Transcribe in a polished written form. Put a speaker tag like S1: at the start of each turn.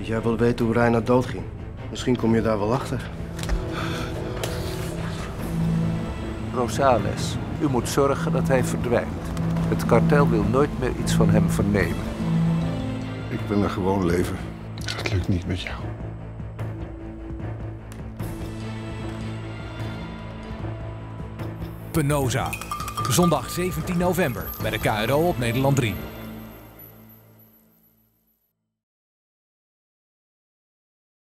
S1: Jij wil weten hoe Reinoud doodging. Misschien kom je daar wel achter.
S2: Rosales, u moet zorgen dat hij verdwijnt. Het kartel wil nooit meer iets van hem vernemen.
S3: Ik wil een gewoon leven. Dat lukt niet met jou.
S4: Penosa. Zondag 17 november bij de KRO op Nederland 3.